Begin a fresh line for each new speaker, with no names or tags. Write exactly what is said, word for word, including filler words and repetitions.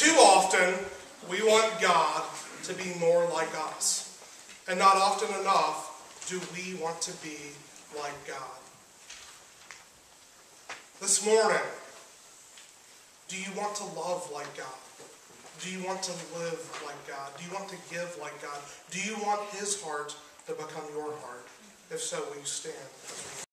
Too often, we want God to be more like us. And not often enough do we want to be like God. This morning, do you want to love like God? Do you want to live like God? Do you want to give like God? Do you want His heart to become your heart? If so, will you stand?